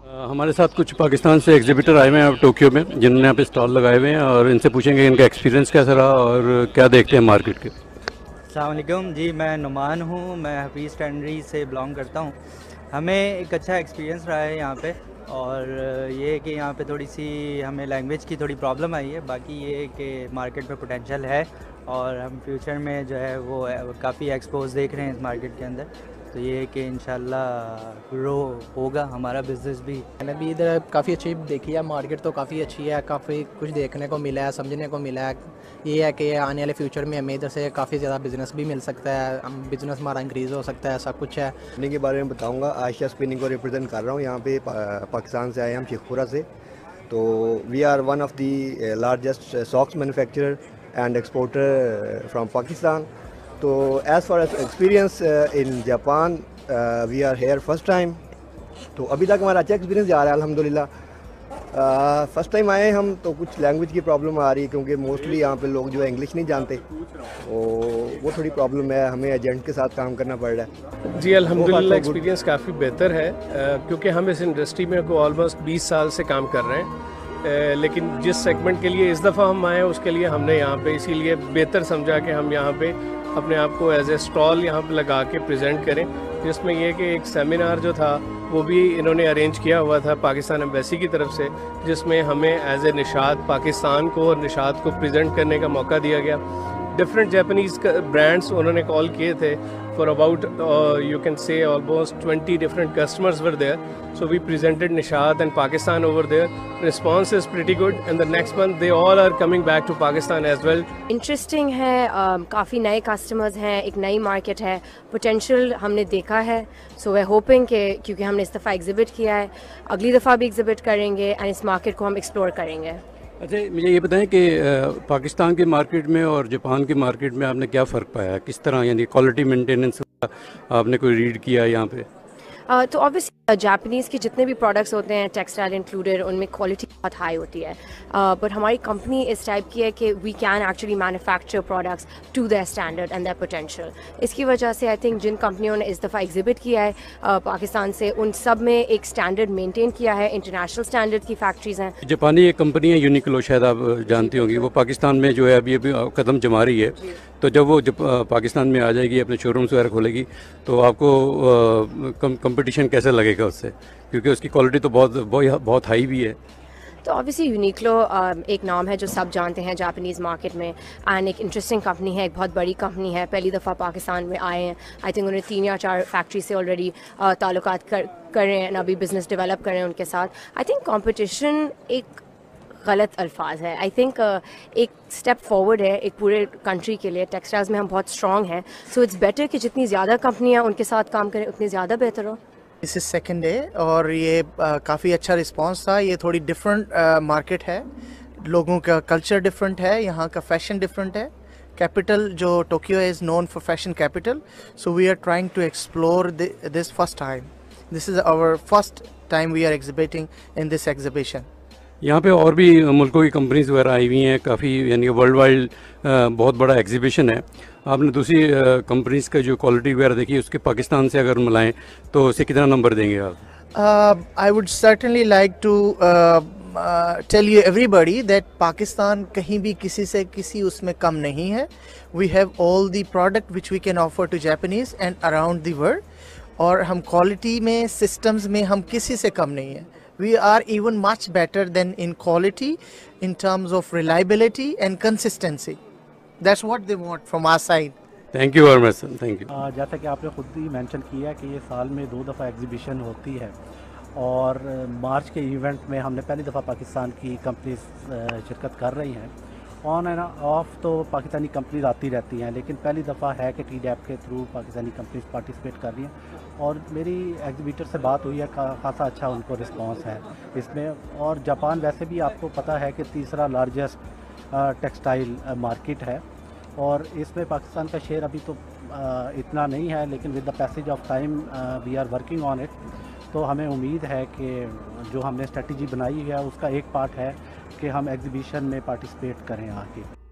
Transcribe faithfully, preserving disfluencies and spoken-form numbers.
हमारे साथ कुछ पाकिस्तान से एग्जिबिटर आए हुए हैं टोक्यो में, जिन्होंने यहाँ पे स्टॉल लगाए हुए हैं और इनसे पूछेंगे इनका एक्सपीरियंस कैसा रहा और क्या देखते हैं मार्केट के। अस्सलाम वालेकुम जी, मैं नुमान हूँ। मैं हफीज़ टेंडरी से बिलोंग करता हूँ। हमें एक अच्छा एक्सपीरियंस रहा है यहाँ पे, और ये है कि यहाँ पे थोड़ी सी हमें लैंग्वेज की थोड़ी प्रॉब्लम आई है। बाकी ये है कि मार्केट पे पोटेंशियल है और हम फ्यूचर में जो है वो काफ़ी एक्सपोज देख रहे हैं इस मार्केट के अंदर। तो ये है कि इंशाल्लाह ग्रो होगा हमारा बिज़नेस भी। मैंने भी इधर काफ़ी अच्छी देखी है, मार्केट तो काफ़ी अच्छी है, काफ़ी कुछ देखने को मिला है, समझने को मिला है। ये है कि आने वाले फ्यूचर में हमें इधर से काफ़ी ज़्यादा बिजनेस भी मिल सकता है, हम बिजनेस हमारा इंक्रीज़ हो सकता है, ऐसा कुछ है। स्पिनिंग के बारे में बताऊंगा। आयशा स्पिनिंग को रिप्रेजेंट कर रहा हूँ यहाँ पे, पा, पाकिस्तान से आए हम शेखपुरा से। तो we are one of the largest socks manufacturer and exporter from Pakistan. तो as far as experience in Japan, we are here first time. तो अभी तक हमारा अच्छा एक्सपीरियंस जा रहा है अल्हम्दुलिल्लाह। फर्स्ट टाइम आए हम, तो कुछ लैंग्वेज की प्रॉब्लम आ रही है क्योंकि मोस्टली यहाँ पे लोग जो है इंग्लिश नहीं जानते, तो वो थोड़ी प्रॉब्लम है, हमें एजेंट के साथ काम करना पड़ रहा है। जी अल्हम्दुलिल्लाह एक्सपीरियंस काफ़ी बेहतर है, क्योंकि हम इस इंडस्ट्री में को ऑलमोस्ट बीस साल से काम कर रहे हैं। लेकिन जिस सेगमेंट के लिए इस दफ़ा हम आए उसके लिए हमने यहाँ पे इसीलिए बेहतर समझा कि हम यहाँ पे अपने आप को एज ए स्टॉल यहाँ पे लगा के प्रेजेंट करें, जिसमें यह कि एक सेमिनार जो था वो भी इन्होंने अरेंज किया हुआ था पाकिस्तान एम्बेसी की तरफ से, जिसमें हमें एज ए निशात पाकिस्तान को और निशात को प्रेजेंट करने का मौका दिया गया। डिफरेंट जापानीज़ ब्रांड्स उन्होंने कॉल किए थे, for about you can say almost twenty different customers were there. So we presented Nishat and Pakistan over there. Response is pretty good and the next month they all are coming back to Pakistan as well. Interesting है, uh, काफ़ी नए customers हैं, एक नई market है, potential हमने देखा है। सो वे होपिंग कि क्योंकि हमने इस दफ़ा एग्जिबिट किया है, अगली दफ़ा भी एग्जिबिट करेंगे एंड इस मार्केट को हम एक्सप्लोर करेंगे। अच्छा, मुझे ये बताएं कि पाकिस्तान के मार्केट में और जापान के मार्केट में आपने क्या फ़र्क पाया, किस तरह, यानी क्वालिटी मेंटेनेंस आपने कोई रीड किया यहाँ पे? Uh, तो ऑब्वियसली जापानीज़ के जितने भी प्रोडक्ट्स होते हैं, टेक्सटाइल इंक्लूडेड, उनमें क्वालिटी बहुत हाई होती है। बट uh, हमारी कंपनी इस टाइप की है कि we can actually manufacture products to their standard and their potential. इसकी वजह से आई थिंक जिन कंपनियों ने इस दफ़ा एग्जिबिट किया है uh, पाकिस्तान से, उन सब में एक स्टैंडर्ड मेंटेन किया है, इंटरनेशनल स्टैंडर्ड की फैक्ट्रीज़ हैं। जापानी एक कंपनी है यूनिक्लो, शायद आप जानती होंगी, वो पाकिस्तान में जो है अभी अभी कदम जमा रही है। तो जब वो जब पाकिस्तान में आ जाएगी, अपने शोरूम्स वगैरह खोलेगी, तो आपको कंपटीशन कैसे लगेगा उससे, क्योंकि उसकी क्वालिटी तो बहुत बहुत हाई भी है। तो ऑब्वियसली यूनिक्लो एक नाम है जो सब जानते हैं जापानीज़ मार्केट में, एंड एक इंटरेस्टिंग कंपनी है, एक बहुत बड़ी कंपनी है, पहली दफ़ा पाकिस्तान में आए हैं। आई थिंक उन्हें तीन या चार फैक्ट्री से ऑलरेडी ताल्लुकात कर कर रहे हैं, अभी बिज़नेस डेवलप कर रहे हैं उनके साथ। आई थिंक कंपटीशन एक गलत अल्फाज है। आई थिंक uh, एक स्टेप फॉरवर्ड है एक पूरे कंट्री के लिए। टेक्सटाइल्स में हम बहुत स्ट्रॉन्ग हैं, सो इट्स बेटर कि जितनी ज़्यादा कंपनियां उनके साथ काम करें उतनी ज़्यादा बेहतर हो। इस इज़ सेकेंड डे और ये काफ़ी अच्छा रिस्पांस था। ये थोड़ी डिफरेंट मार्केट है, लोगों का कल्चर डिफरेंट है, यहाँ का फैशन डिफरेंट है। कैपिटल जो Tokyo is known for fashion capital, so we are trying to explore this first time. This is our first time we are exhibiting in this exhibition. यहाँ पे और भी मुल्कों की कंपनीज वगैरह आई हुई हैं काफ़ी, यानी वर्ल्ड वाइड बहुत बड़ा एग्जीबिशन है। आपने दूसरी कंपनीज का जो क्वालिटी वगैरह देखी, उसके पाकिस्तान से अगर मिलाएं तो उसे कितना नंबर देंगे आप? I would certainly like to tell you everybody that Pakistan कहीं भी किसी से किसी उसमें कम नहीं है। We have all the product which we can offer to Japanese and around the world, और हम क्वालिटी में, सिस्टम्स में हम किसी से कम नहीं है। We are even much better than in quality, in terms of reliability and consistency. That's what they want from our side. Thank you very much, sir. Thank you. जैसा कि आपने खुद ही मेंशन किया कि ये साल में दो दफ़ा एग्जीबिशन होती है, और मार्च के इवेंट में हमने पहली दफ़ा पाकिस्तान की कंपनीज शिरकत कर रही हैं। ऑन एंड ऑफ तो पाकिस्तानी कंपनीज आती रहती हैं, लेकिन पहली दफ़ा है कि टी डैप के थ्रू पाकिस्तानी कंपनीज पार्टिसिपेट कर रही हैं, और मेरी एग्जीबिटर से बात हुई है, खासा अच्छा उनको रिस्पांस है इसमें। और जापान वैसे भी आपको पता है कि तीसरा लार्जेस्ट टेक्सटाइल मार्केट है, और इसमें पाकिस्तान का शेयर अभी तो आ, इतना नहीं है, लेकिन with the passage of time we are working on it. तो हमें उम्मीद है कि जो हमने स्ट्रेटजी बनाई है उसका एक पार्ट है कि हम एग्जीबिशन में पार्टिसिपेट करें आके।